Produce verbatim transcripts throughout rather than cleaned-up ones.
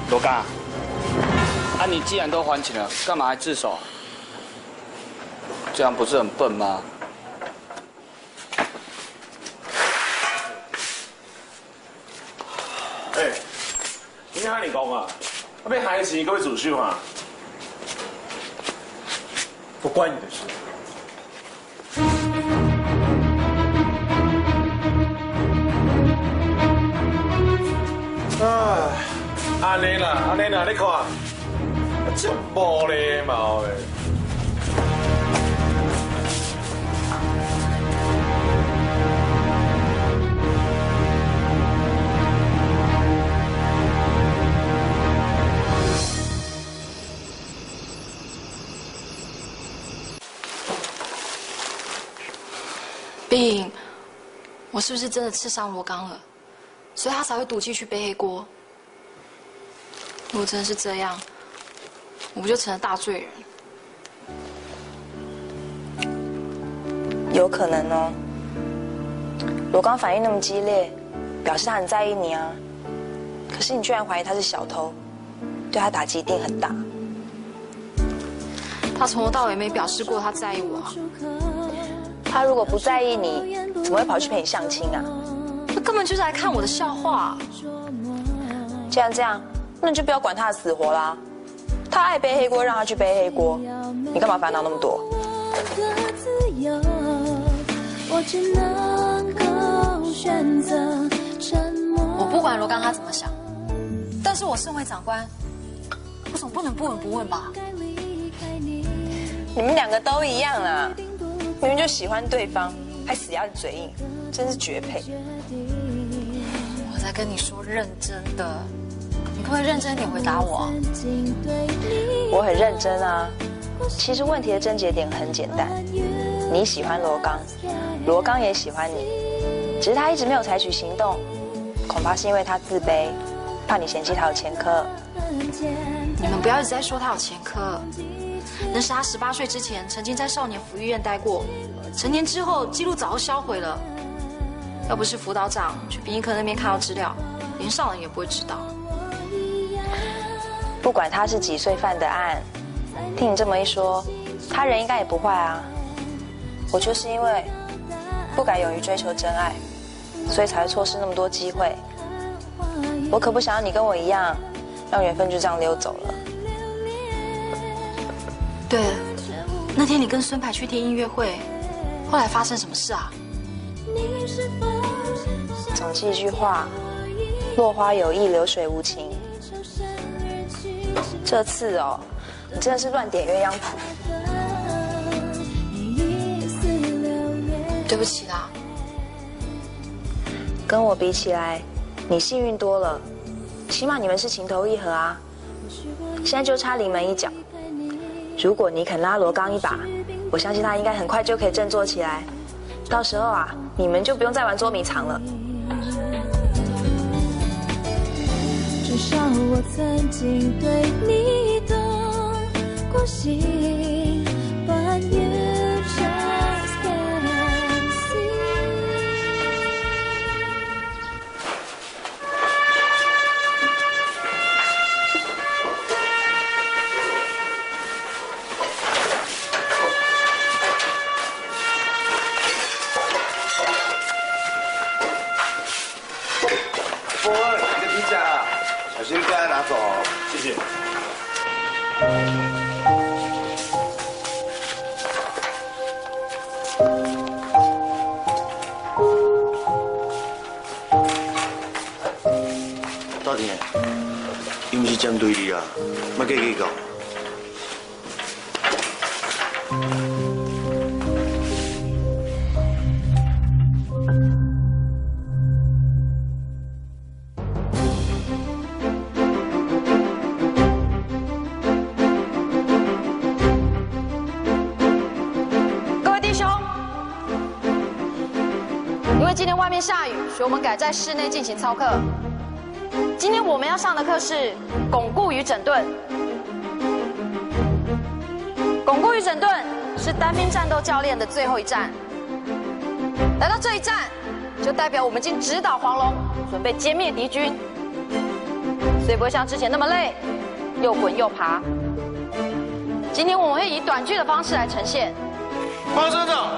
罗刚，啊，你既然都还钱了，干嘛还自首？这样不是很笨吗？ 哎、欸，你喊你讲啊，我要还钱，各位主秀啊，不关你的事。 啊，安尼啦，安尼啦，你看，真无礼貌的。 冰，我是不是真的刺伤罗刚了？ 所以他才会赌气去背黑锅。如果真的是这样，我不就成了大罪人？ 有可能哦。罗刚反应那么激烈，表示他很在意你啊。可是你居然怀疑他是小偷，对他打击一定很大。 他从头到尾没表示过他在意我啊。 他如果不在意你，怎么会跑去陪你相亲啊？ 他根本就是来看我的笑话。 既然这样，那你就不要管他的死活啦。他爱背黑锅，让他去背黑锅，你干嘛烦恼那么多？ 我不管罗刚他怎么想，但是我身为长官，我总不能不闻不问吧？ 你们两个都一样啦，明明就喜欢对方，还死鸭子嘴硬，真是绝配。 我在跟你说认真的，你可不可以认真一点回答我？ 我很认真啊。其实问题的症结点很简单，你喜欢罗刚，罗刚也喜欢你，只是他一直没有采取行动，恐怕是因为他自卑，怕你嫌弃他有前科。 你们不要一直在说他有前科，那是他十八岁之前曾经在少年福利院待过，成年之后记录早就销毁了。 要不是辅导长去殡仪科那边看到资料，连上人也不会知道。 不管他是几岁犯的案，听你这么一说，他人应该也不坏啊。我就是因为不敢勇于追求真爱，所以才会错失那么多机会。我可不想要你跟我一样，让缘分就这样溜走了。 对了，那天你跟孙牌去听音乐会，后来发生什么事啊？ 总之一句话，落花有意，流水无情。这次哦，你真的是乱点鸳鸯谱。 对不起啦， 跟我比起来，你幸运多了，起码你们是情投意合啊。现在就差临门一脚，如果你肯拉罗刚一把，我相信他应该很快就可以振作起来。到时候啊，你们就不用再玩捉迷藏了。 至少我曾经对你动过心 ，But you just can't see。 波恩，你的披萨啊，小心不要拿走哦，谢谢。 大田，伊毋是针对你啊，莫计计较。 今天外面下雨，所以我们改在室内进行操课。今天我们要上的课是巩固与整顿。巩固与整顿是单兵战斗教练的最后一站。来到这一站，就代表我们已经直捣黄龙，准备歼灭敌军。 所以不会像之前那么累，又滚又爬。今天我们会以短剧的方式来呈现。 方省长，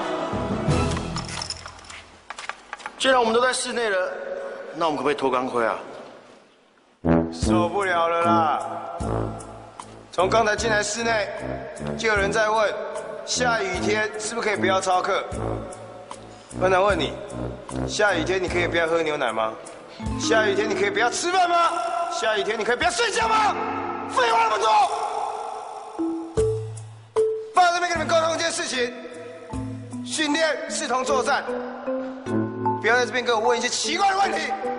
既然我们都在室内了，那我们可不可以脱钢盔啊？ 受不了了啦！从刚才进来室内，就有人在问，下雨天是不是可以不要操课？班长问你，下雨天你可以不要喝牛奶吗？下雨天你可以不要吃饭吗？下雨天你可以不要睡觉吗？废话那么多！班长这边跟你们沟通一件事情，训练视同作战，不要在这边给我问一些奇怪的问题。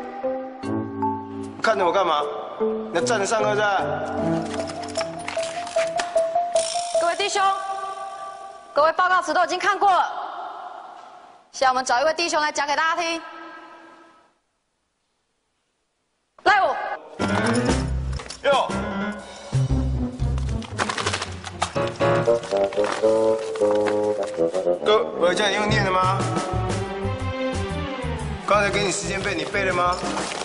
看着我干嘛？你要站着上课是吧？ 各位弟兄，各位报告词都已经看过了，现在我们找一位弟兄来讲给大家听。赖我。 哟。哥，我叫你用念的吗？刚才给你时间背，你背了吗？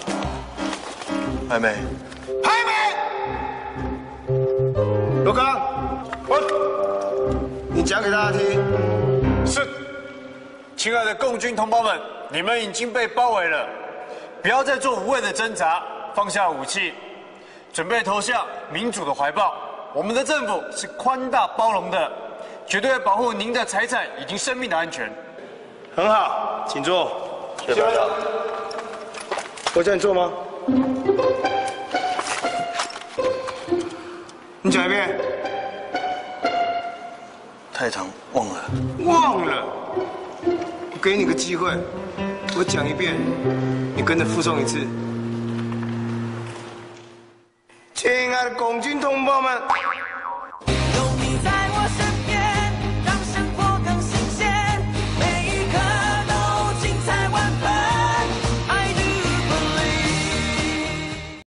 还没。 还没。罗刚，我，你讲给大家听。 是，亲爱的共军同胞们，你们已经被包围了，不要再做无谓的挣扎，放下武器，准备投向民主的怀抱。我们的政府是宽大包容的，绝对会保护您的财产以及生命的安全。 很好，请坐。 谢谢班长。 我叫你坐吗？你讲一遍。 太长，忘了。 忘了。我给你个机会，我讲一遍，你跟着附送一次。亲爱的共军同胞们。